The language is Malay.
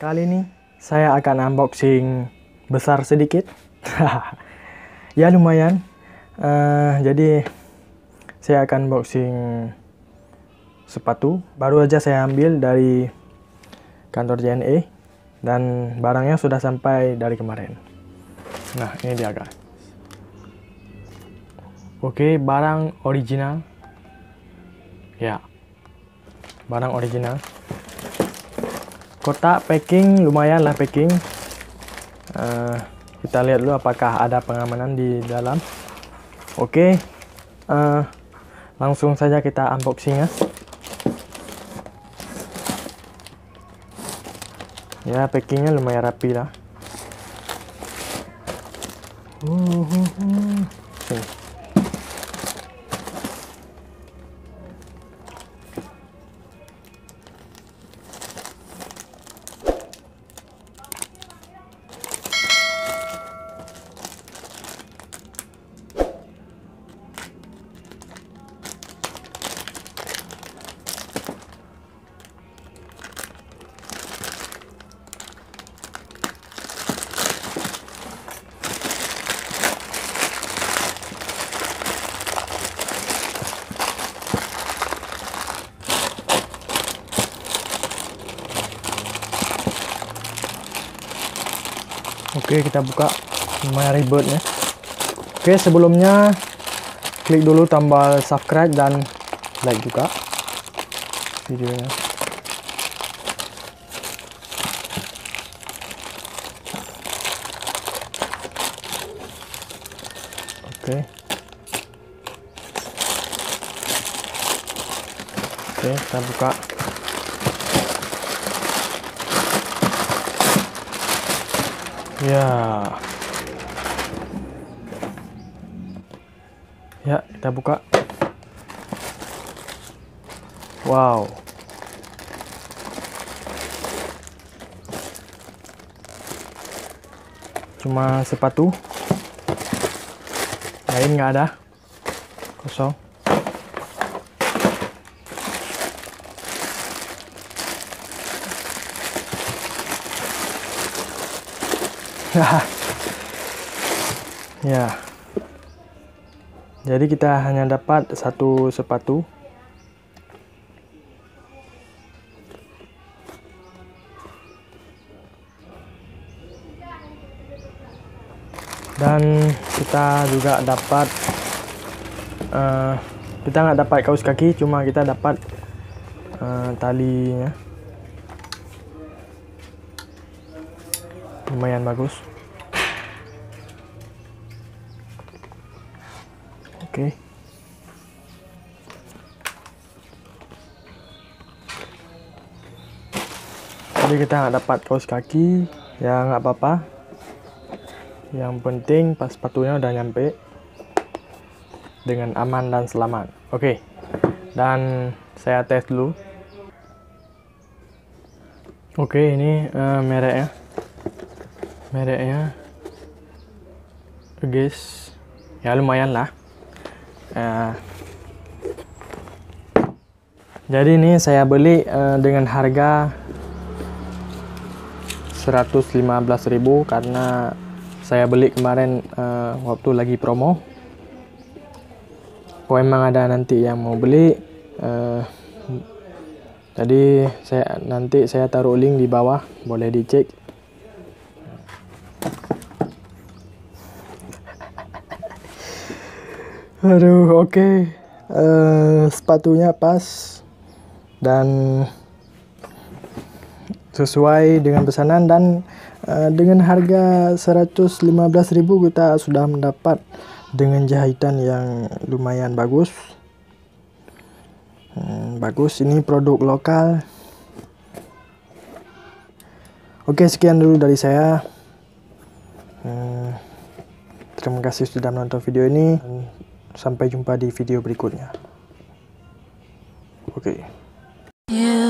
Kali ini saya akan unboxing besar sedikit. Ya lumayan. Jadi saya akan unboxing sepatu. Baru aja saya ambil dari kantor JNE dan barangnya sudah sampai dari kemarin. Nah, ini dia guys. Oke, barang original. Ya, barang original. Kotak packing lumayan lah packing. Kita lihat dulu apakah ada pengamanan di dalam. Oke, langsung saja kita unboxing ya. Ya, packingnya lumayan rapi lah. Sini. Oke, kita buka. Lumayan ribet ya. Oke, sebelumnya klik dulu tombol subscribe dan like juga videonya. Oke. Oke, kita buka. Ya, kita buka. Wow. Cuma sepatu. Lain nggak ada. Kosong. Ya. Jadi kita hanya dapat satu sepatu. Dan kita juga dapat kita nggak dapat kaos kaki, cuma kita dapat talinya. Lumayan bagus. Oke. Jadi kita nggak dapat kaos kaki, ya nggak apa-apa. Yang penting pas sepatunya udah nyampe dengan aman dan selamat. Oke. Dan saya tes dulu. Oke, ini mereknya. Mereknya guys, ya lumayan lah. Jadi ini saya beli dengan harga 115.000 karena saya beli kemarin waktu lagi promo. Kalau emang ada nanti yang mau beli, jadi saya taruh link di bawah, boleh dicek. Aduh, oke. Sepatunya pas dan sesuai dengan pesanan, dan dengan harga 115.000 kita sudah mendapat dengan jahitan yang lumayan bagus. Bagus, ini produk lokal. Oke, sekian dulu dari saya. Terima kasih sudah menonton video ini. Sampai jumpa di video berikutnya. Oke.